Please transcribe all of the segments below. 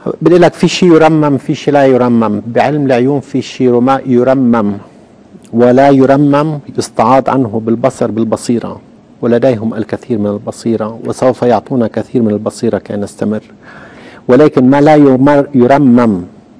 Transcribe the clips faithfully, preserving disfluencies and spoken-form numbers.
بدي لك في شيء يرمم في شيء لا يرمم. بعلم العيون في شيء يرمم ولا يرمم، يستعاض عنه بالبصر بالبصيرة، ولديهم الكثير من البصيرة وسوف يعطونا كثير من البصيرة كي نستمر. ولكن ما لا يرمم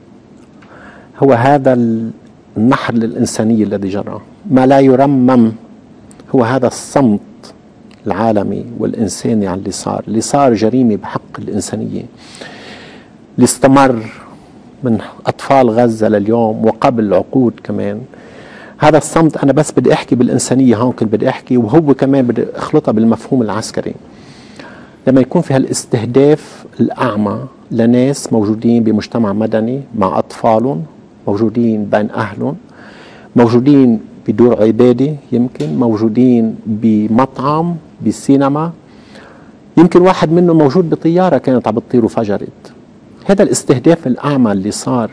هو هذا النحر للإنسانية الذي جرى. ما لا يرمم هو هذا الصمت العالمي والإنساني اللي صار اللي صار جريمة بحق الإنسانية، اللي استمر من أطفال غزة لليوم وقبل عقود كمان. هذا الصمت أنا بس بدي أحكي بالإنسانية هون، كنت بدي أحكي وهو كمان بدي أخلطها بالمفهوم العسكري. لما يكون في هالاستهداف الأعمى لناس موجودين بمجتمع مدني مع أطفالهم، موجودين بين أهلهم، موجودين بدور عبادة، يمكن موجودين بمطعم بسينما، يمكن واحد منهم موجود بطيارة كانت عم بتطير وفجرت. هذا الاستهداف الأعمى اللي صار،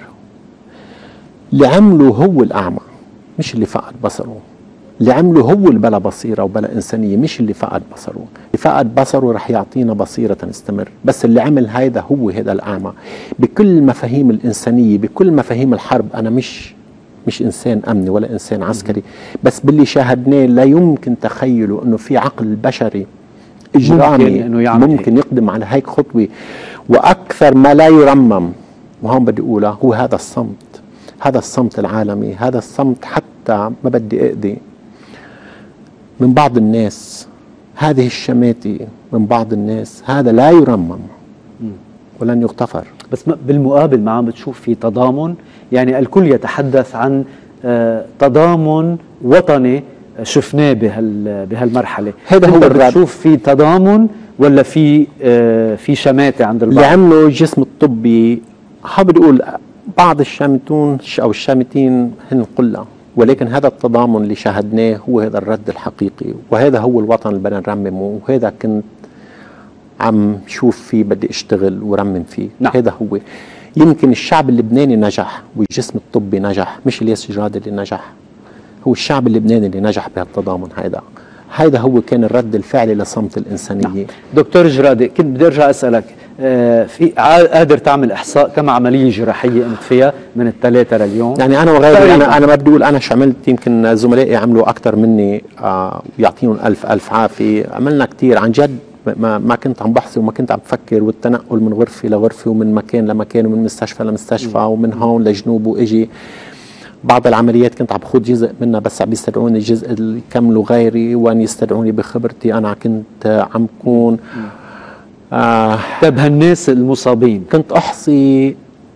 اللي عمله هو الأعمى مش اللي فقد بصره، اللي عمله هو اللي بلا بصيرة وبلا إنسانية مش اللي فقد بصره. اللي فقد بصره رح يعطينا بصيرة نستمر، بس اللي عمل هيدا هو هذا الأعمى بكل مفاهيم الإنسانية بكل مفاهيم الحرب. أنا مش مش إنسان أمني ولا إنسان عسكري، بس باللي شاهدناه لا يمكن تخيله أنه في عقل بشري إجرامي ممكن, إنه ممكن يقدم على هيك خطوة. وأكثر ما لا يرمم، وهون بدي أقولها، هو هذا الصمت، هذا الصمت العالمي، هذا الصمت حتى ما بدي أأذي من بعض الناس، هذه الشماتة من بعض الناس، هذا لا يرمم ولن يغتفر. بس بالمقابل ما عم بتشوف في تضامن، يعني الكل يتحدث عن تضامن وطني شفناه بهال بهالمرحلة. هذا هو الرد. بتشوف في تضامن ولا في في شماتة عند البعض؟ اللي عمله الجسم الطبي، حابب اقول بعض الشامتون او الشامتين هن قلة، ولكن هذا التضامن اللي شاهدناه هو هذا الرد الحقيقي، وهذا هو الوطن اللي بدنا نرممه، وهذا كنت عم شوف فيه بدي اشتغل ورمم فيه. نعم. هذا هو. يمكن الشعب اللبناني نجح والجسم الطبي نجح، مش الياس جراد اللي نجح، هو الشعب اللبناني اللي نجح بهالتضامن. هذا هذا هو كان الرد الفعلي لصمت الإنسانية. نعم. دكتور جرادي، كنت بدي ارجع اسالك، آه في قادر تعمل احصاء كم عمليه جراحيه قمت فيها من الثلاثه لليوم؟ يعني انا وغيري، انا انا ما بدي اقول انا شو عملت، يمكن زملائي عملوا اكثر مني، آه يعطيهم الف الف عافيه. عملنا كثير عن جد، ما ما كنت عم بحثي وما كنت عم بفكر، والتنقل من غرفه لغرفه ومن مكان لمكان ومن مستشفى لمستشفى م. ومن هون لجنوب واجي. بعض العمليات كنت عم بخوض جزء منها بس عم يستدعوني الجزء اللي يكملوا غيري، وان يستدعوني بخبرتي انا كنت عم كون. آه طيب هالناس المصابين كنت احصي،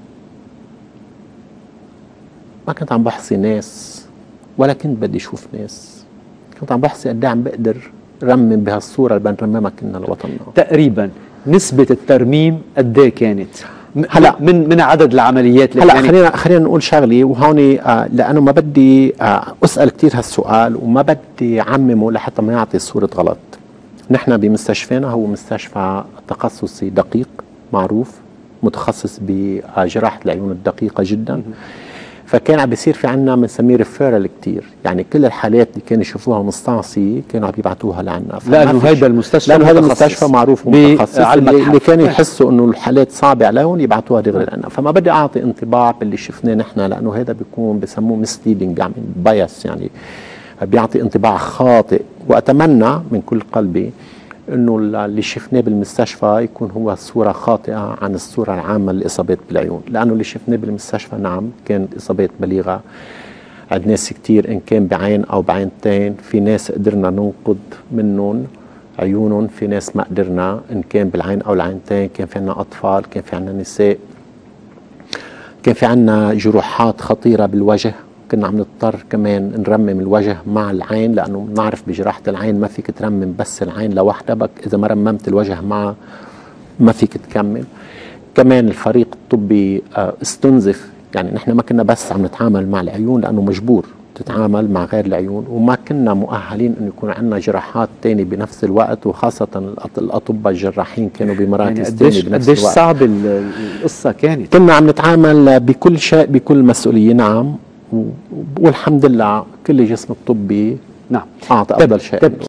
ما كنت عم بحصي ناس ولا كنت بدي اشوف ناس، كنت عم بحصي قد ايه عم بقدر رمم بهالصوره اللي بنرممها كنا لوطننا. تقريبا نسبه الترميم قد ايه كانت؟ هلا من من عدد العمليات. هلا يعني خلينا خلينا نقول شغله، وهون آه لانه ما بدي آه اسال كثير هالسؤال وما بدي اعممه لحتى ما يعطي صوره غلط. نحن بمستشفانا هو مستشفى تخصصي دقيق معروف، متخصص بجراحه العيون الدقيقه جدا. فكان عم بيصير في عنا بنسميه ريفيرال كثير، يعني كل الحالات اللي كانوا يشوفوها مستعصيه كانوا عم يبعتوها لعنا. لانه هيدا المستشفى لانه هذا المستشفى معروف ومتخصص، اللي كانوا يحسوا انه الحالات صعبه عليهم يبعتوها دغري لعنا. فما بدي اعطي انطباع باللي شفناه نحن، لانه هذا بيكون بسموه مسليدنج، بيعمل بايس، يعني بيعطي انطباع خاطئ. واتمنى من كل قلبي انه اللي شفناه بالمستشفى يكون هو صوره خاطئه عن الصوره العامه للاصابات بالعيون، لانه اللي شفناه بالمستشفى نعم كانت اصابات بليغه عند ناس كثير، ان كان بعين او بعينتين. في ناس قدرنا ننقذ منهم عيونهم، في ناس ما قدرنا، ان كان بالعين او العينتين. كان في عنا اطفال، كان في عنا نساء، كان في عنا جروحات خطيره بالوجه، كنا عم نضطر كمان نرمم الوجه مع العين، لانه بنعرف بجراحه العين ما فيك ترمم بس العين لوحدها، بك اذا ما رممت الوجه معها ما فيك تكمل. كمان الفريق الطبي استنزف، يعني نحن ما كنا بس عم نتعامل مع العيون لانه مجبور تتعامل مع غير العيون، وما كنا مؤهلين انه يكون عندنا جراحات ثانيه بنفس الوقت، وخاصه الاطباء الجراحين كانوا بمراكز يعني ثانيه بنفس الوقت. قديش صعبه القصه كانت؟ كنا عم نتعامل بكل شيء بكل مسؤوليه. نعم، والحمد لله كل الجسم الطبي نعم اعطى افضل شيء.